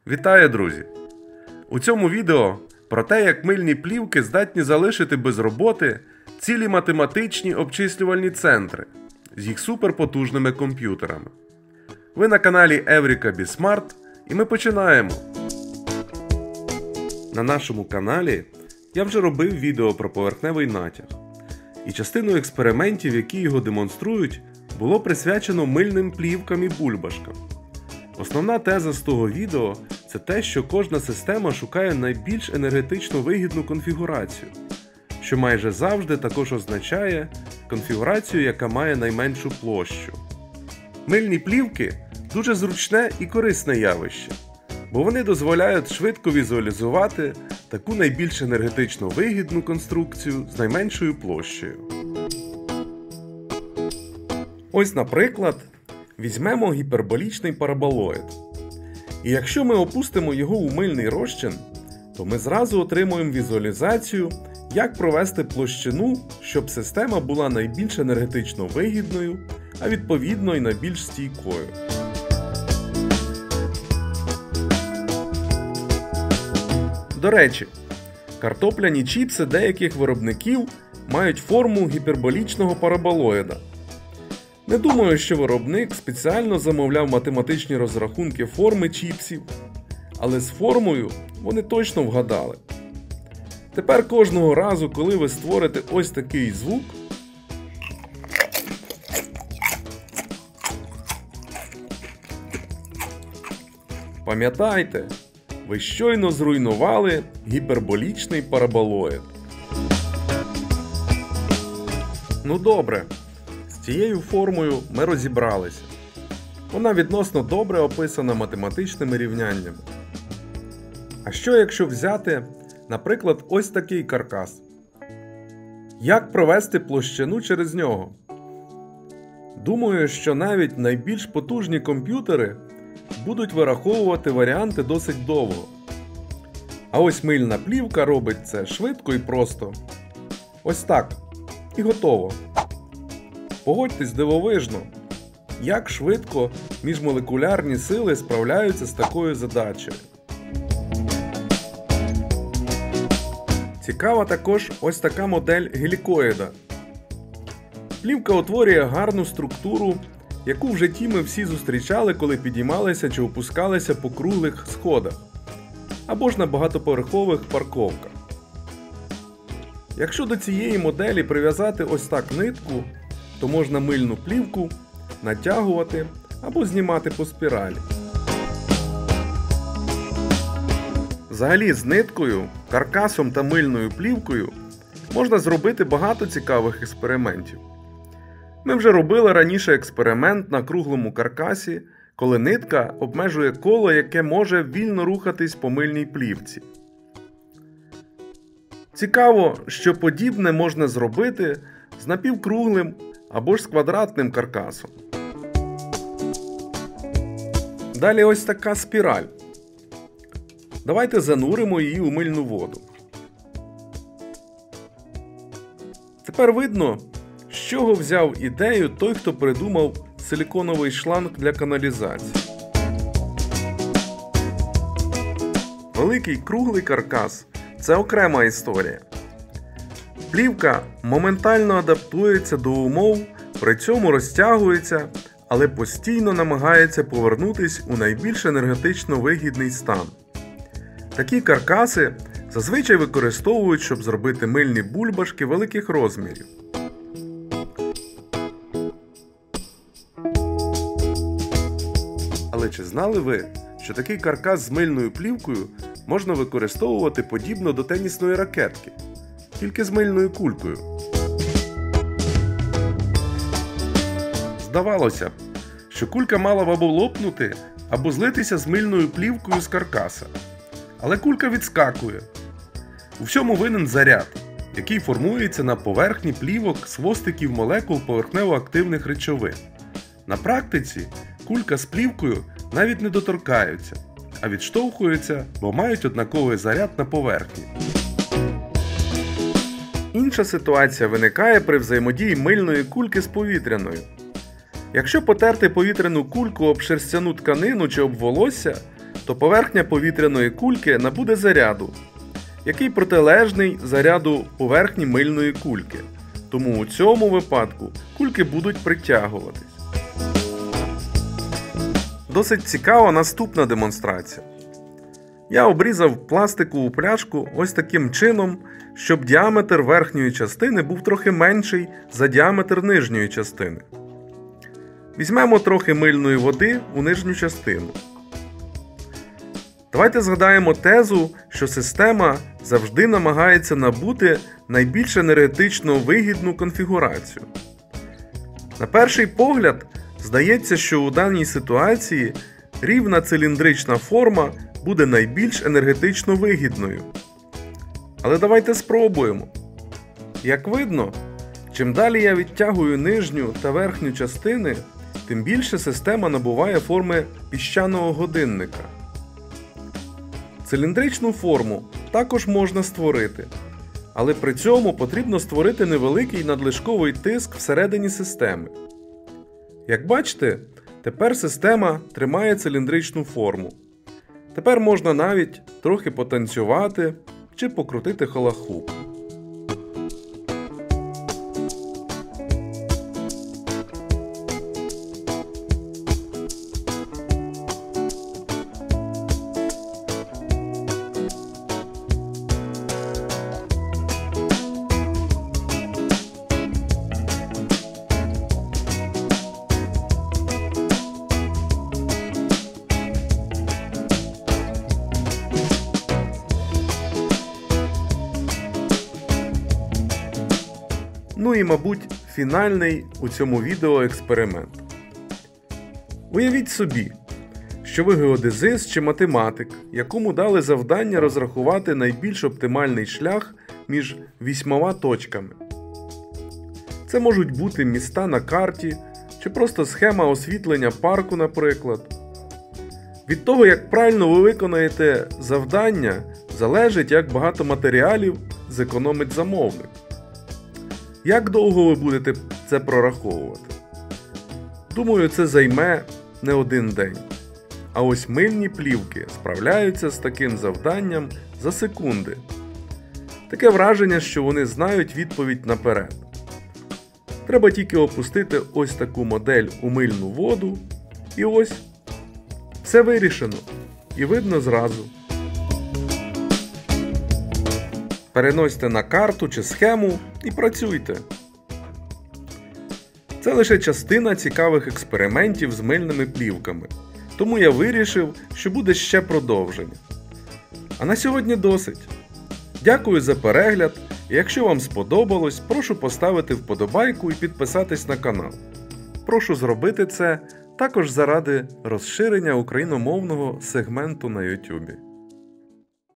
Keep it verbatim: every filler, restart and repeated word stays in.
Вітаю, друзі! У цьому відео про те, як мильні плівки здатні залишити без роботи цілі математичні обчислювальні центри з їх суперпотужними комп'ютерами. Ви на каналі Евріка BeSmart і ми починаємо! На нашому каналі я вже робив відео про поверхневий натяг. І частину експериментів, які його демонструють, було присвячено мильним плівкам і бульбашкам. Основна теза з того відео – це те, що кожна система шукає найбільш енергетично вигідну конфігурацію, що майже завжди також означає конфігурацію, яка має найменшу площу. Мильні плівки – дуже зручне і корисне явище, бо вони дозволяють швидко візуалізувати таку найбільш енергетично вигідну конструкцію з найменшою площею. Ось, наприклад, візьмемо гіперболічний параболоїд. І якщо ми опустимо його у мильний розчин, то ми зразу отримуємо візуалізацію, як провести площину, щоб система була найбільш енергетично вигідною, а відповідно і найбільш стійкою. До речі, картопляні чіпси деяких виробників мають форму гіперболічного параболоїда. Не думаю, що виробник спеціально замовляв математичні розрахунки форми чіпсів, але з формою вони точно вгадали. Тепер кожного разу, коли ви створите ось такий звук, пам'ятайте, ви щойно зруйнували гіперболічний параболоїд. Ну добре. З цією формою ми розібралися. Вона відносно добре описана математичними рівняннями. А що якщо взяти, наприклад, ось такий каркас? Як провести площину через нього? Думаю, що навіть найбільш потужні комп'ютери будуть вираховувати варіанти досить довго. А ось мильна плівка робить це швидко і просто. Ось так. І готово. Погодьтесь, дивовижно, як швидко міжмолекулярні сили справляються з такою задачею. Цікава також ось така модель гелікоїда. Плівка утворює гарну структуру, яку в житті ми всі зустрічали, коли підіймалися чи опускалися по круглих сходах, або ж на багатоповерхових парковках. Якщо до цієї моделі прив'язати ось так нитку, то можна мильну плівку натягувати або знімати по спіралі. Взагалі з ниткою, каркасом та мильною плівкою можна зробити багато цікавих експериментів. Ми вже робили раніше експеримент на круглому каркасі, коли нитка обмежує коло, яке може вільно рухатись по мильній плівці. Цікаво, що подібне можна зробити з напівкруглим або ж з квадратним каркасом. Далі ось така спіраль. Давайте зануримо її у мильну воду. Тепер видно, з чого взяв ідею той, хто придумав силіконовий шланг для каналізації. Великий круглий каркас – це окрема історія. Плівка моментально адаптується до умов, при цьому розтягується, але постійно намагається повернутись у найбільш енергетично вигідний стан. Такі каркаси зазвичай використовують, щоб зробити мильні бульбашки великих розмірів. Але чи знали ви, що такий каркас з мильною плівкою можна використовувати подібно до тенісної ракетки? Тільки з мильною кулькою. Здавалося б, що кулька мала б або лопнути, або злитися з мильною плівкою з каркаса. Але кулька відскакує. У всьому винен заряд, який формується на поверхні плівок з хвостиків молекул поверхнево-активних речовин. На практиці кулька з плівкою навіть не доторкаються, а відштовхуються, бо мають однаковий заряд на поверхні. Інша ситуація виникає при взаємодії мильної кульки з повітряною. Якщо потерти повітряну кульку об шерстяну тканину чи об волосся, то поверхня повітряної кульки набуде заряду, який протилежний заряду поверхні мильної кульки. Тому у цьому випадку кульки будуть притягуватись. Досить цікава наступна демонстрація. Я обрізав пластикову пляшку ось таким чином, щоб діаметр верхньої частини був трохи менший за діаметр нижньої частини. Візьмемо трохи мильної води у нижню частину. Давайте згадаємо тезу, що система завжди намагається набути найбільш енергетично вигідну конфігурацію. На перший погляд, здається, що у даній ситуації рівна циліндрична форма буде найбільш енергетично вигідною. Але давайте спробуємо. Як видно, чим далі я відтягую нижню та верхню частини, тим більше система набуває форми піщаного годинника. Циліндричну форму також можна створити, але при цьому потрібно створити невеликий надлишковий тиск всередині системи. Як бачите, тепер система тримає циліндричну форму. Тепер можна навіть трохи потанцювати чи покрутити хула-хуп. Ну і, мабуть, фінальний у цьому відео експеримент. Уявіть собі, що ви геодезист чи математик, якому дали завдання розрахувати найбільш оптимальний шлях між вісьмома точками. Це можуть бути міста на карті, чи просто схема освітлення парку, наприклад. Від того, як правильно ви виконаєте завдання, залежить, як багато матеріалів зекономить замовник. Як довго ви будете це прораховувати? Думаю, це займе не один день. А ось мильні плівки справляються з таким завданням за секунди. Таке враження, що вони знають відповідь наперед. Треба тільки опустити ось таку модель у мильну воду, і ось все вирішено. І видно зразу. Переносьте на карту чи схему і працюйте. Це лише частина цікавих експериментів з мильними плівками, тому я вирішив, що буде ще продовження. А на сьогодні досить. Дякую за перегляд, і якщо вам сподобалось, прошу поставити вподобайку і підписатись на канал. Прошу зробити це також заради розширення україномовного сегменту на ютубі.